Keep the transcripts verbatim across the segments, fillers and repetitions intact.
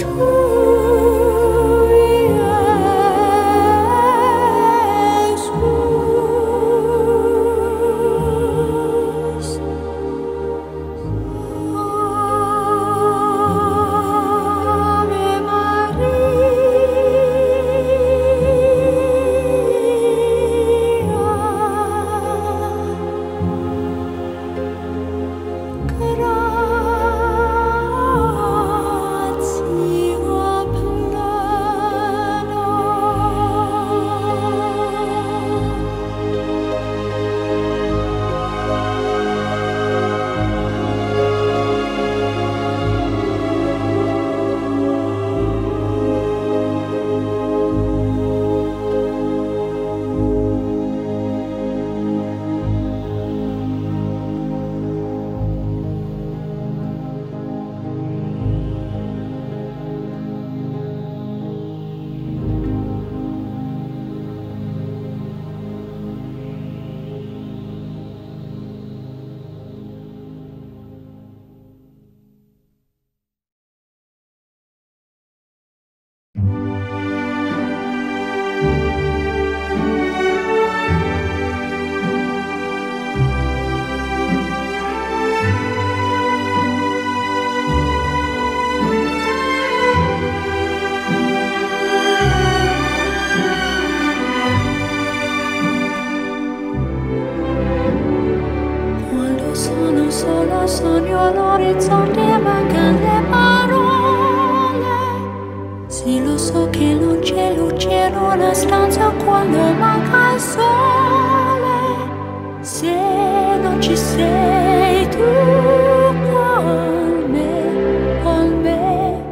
sogno all'orizzonte mancano le parole. Sì, lo so che non c'è luce in una stanza quando manca il sole. Se non ci sei tu con me, con me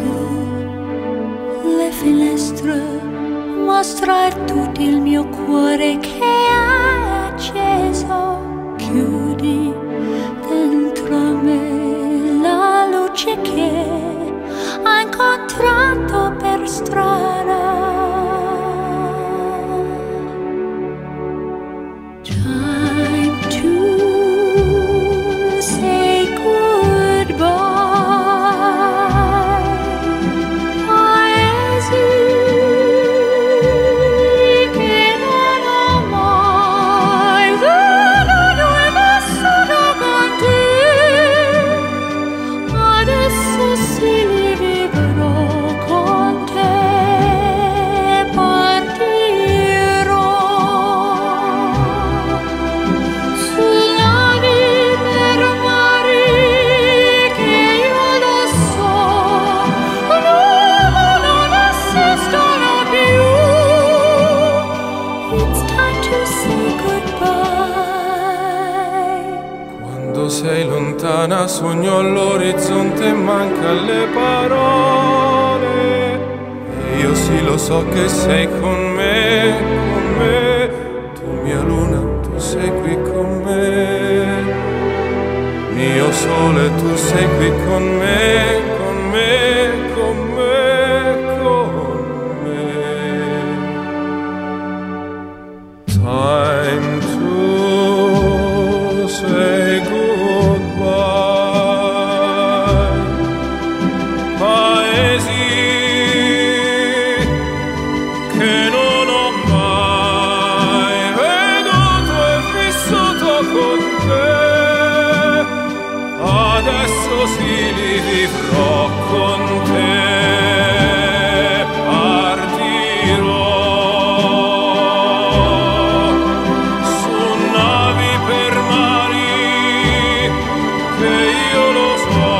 su le finestre, mostrar tutto il mio cuore che è acceso. Chiudi dentro me la luce che ho incontrato per strada. Time to say goodbye. Paesi che non ho mai veduto e vissuto con te. Adesso sì li vivrò con te. Partirò su navi per mari che io lo so non esistono più. It's time to say goodbye. Quando sei lontana sogno all'orizzonte e manca le parole. E io sì lo so che sei con me, con me. Tu mia luna, tu sei qui con me. Mio sole, tu sei qui con me, con me, con me, con me. Time to say goodbye. Paesi che non ho mai veduto e vissuto con te. Adesso sì li vivrò con te. Partirò su navi per mari che io lo so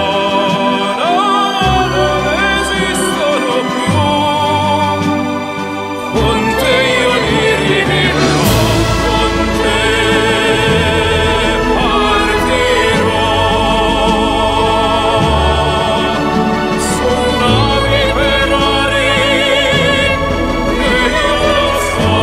non esistono più. Con te io li rivivrò, con te partirò su navi per mari che io lo so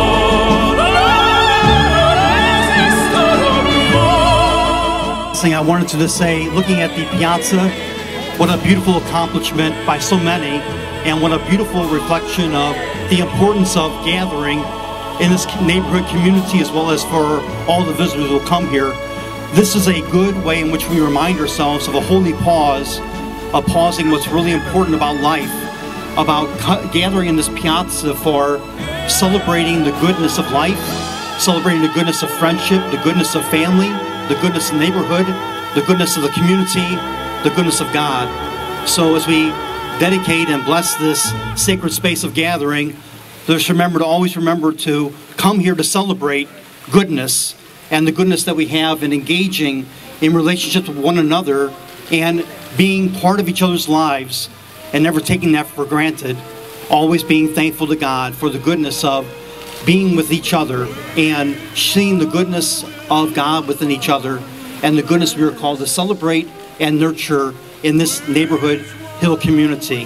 non esistono più. Thing I wanted to just say, looking at the piazza, what a beautiful accomplishment by so many, and what a beautiful reflection of the importance of gathering in this neighborhood community, as well as for all the visitors who will come here. This is a good way in which we remind ourselves of a holy pause of pausing what's really important about life, about gathering in this piazza for celebrating the goodness of life, celebrating the goodness of friendship, the goodness of family, the goodness of neighborhood, the goodness of the community, the goodness of God. So as we dedicate and bless this sacred space of gathering, let's remember to always remember to come here to celebrate goodness and the goodness that we have in engaging in relationships with one another and being part of each other's lives and never taking that for granted. Always being thankful to God for the goodness of being with each other and seeing the goodness of God within each other and the goodness we are called to celebrate and nurture in this neighborhood Hill community.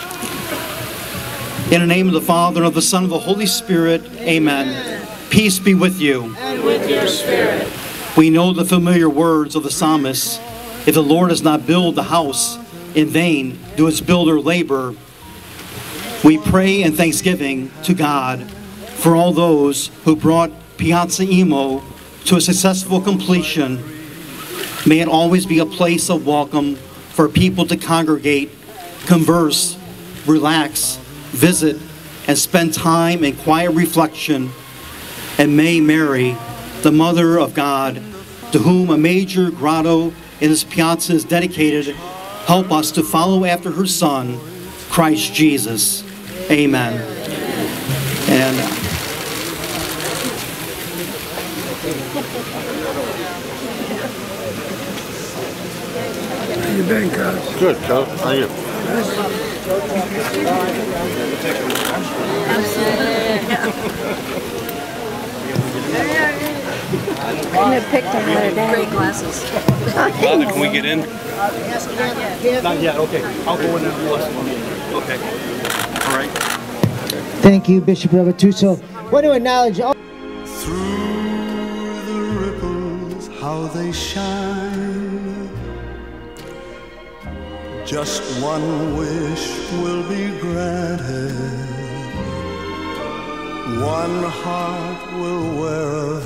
In the name of the Father, and of the Son, and of the Holy Spirit, amen. Amen. Peace be with you. And with your spirit. We know the familiar words of the psalmist. If the Lord does not build the house, in vain do its builder labor. We pray in thanksgiving to God for all those who brought Piazza Imo to a successful completion. May it always be a place of welcome for people to congregate, converse, relax, visit, and spend time in quiet reflection. And may Mary, the Mother of God, to whom a major grotto in this piazza is dedicated, help us to follow after her Son, Christ Jesus. Amen. And How you been, Cuz? Good, Cuz. How are you? Couldn't have picked another day. Great glasses. Father, can we get in? not yet, okay. I'll go in and do it. Okay. All right. Thank you, Bishop Ravatuso. I want to acknowledge all. Through the ripples, how they shine. Just one wish will be granted. One heart will wear a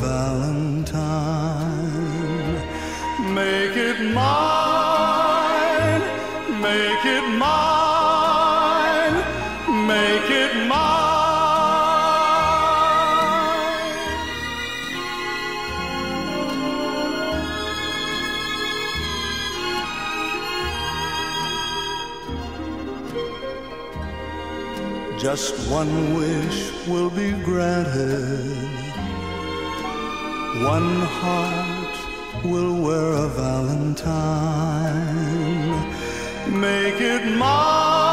valentine. Make it mine, make it mine, make it mine. Just one wish will be granted. One heart will wear a valentine. Make it mine.